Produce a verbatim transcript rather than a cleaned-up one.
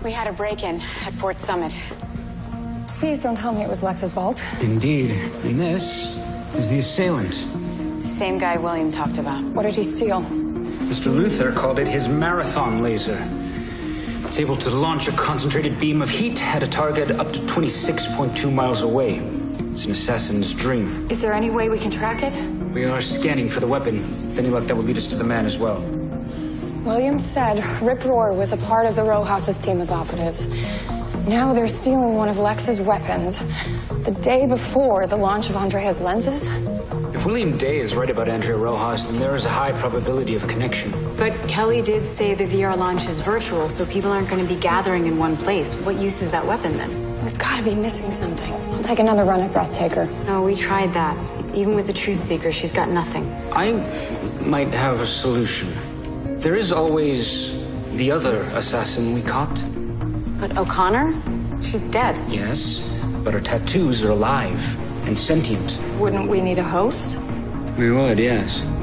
We had a break-in at Fort Summit. Please don't tell me it was Lex's vault. Indeed. And this is the assailant. It's the same guy William talked about. What did he steal? Mister Luther called it his marathon laser. It's able to launch a concentrated beam of heat at a target up to twenty-six point two miles away. It's an assassin's dream. Is there any way we can track it? We are scanning for the weapon. With any luck, that will lead us to the man as well. William said Rip Roar was a part of the Rojas' team of operatives. Now they're stealing one of Lex's weapons the day before the launch of Andrea's lenses. If William Day is right about Andrea Rojas, then there is a high probability of connection. But Kelly did say the V R launch is virtual, so people aren't going to be gathering in one place. What use is that weapon then? We've got to be missing something. I'll take another run at Breathtaker. No, we tried that. Even with the Truth Seeker, she's got nothing. I might have a solution. There is always the other assassin we caught. But O'Connor? She's dead. Yes, but her tattoos are alive and sentient. Wouldn't we need a host? We would, yes.